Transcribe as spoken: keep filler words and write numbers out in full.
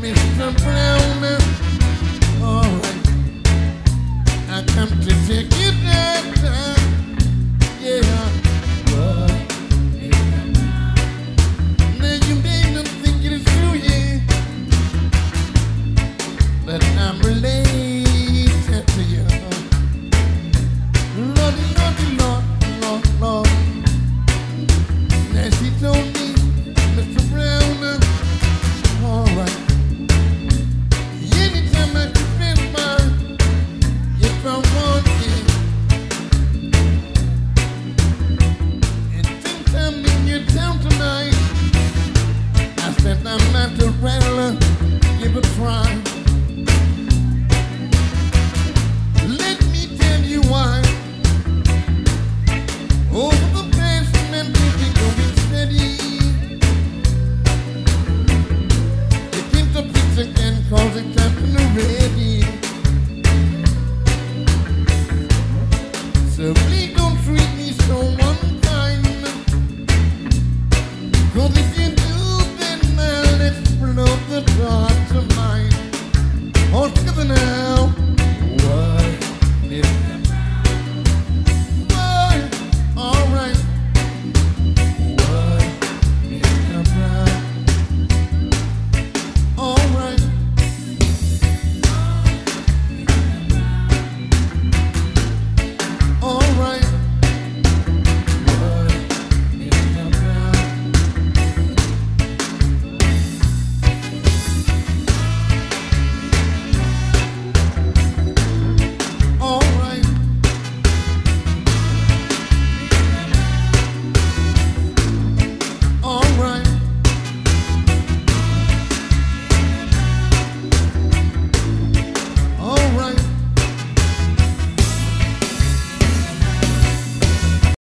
Mister Brown, alright, I come to take you down, yeah, boy. Now you may not think it is true, yeah, but I'm related to you. Lordy, Lordy, Lord, Lord, Lord. Now she told me, Mister Brown, alright. Anytime I can spend mine, if I want it. And since I'm in your town tonight, I said I might as well give a try.